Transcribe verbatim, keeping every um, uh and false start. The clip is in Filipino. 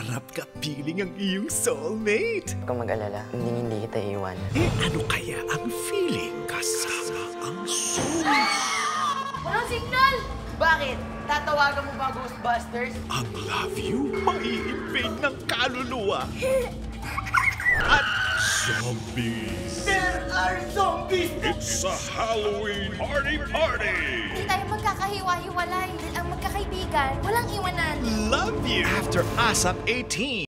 Sarap kapiling ang iyong soulmate. Huwag kang mag-alala, hindi hindi kita iiwanan. Eh ano kaya ang feeling kasama ang souls? Walang signal! Bakit? Tatawagan mo ba Ghostbusters? Ang love you mai-invade ng kaluluwa. At zombies. There are zombies! It's a Halloween party party! Hindi tayo magkakahiwa-hiwalay. Dahil ang magkakaibigan, walang iwanan. Love you! After ASAP eighteen.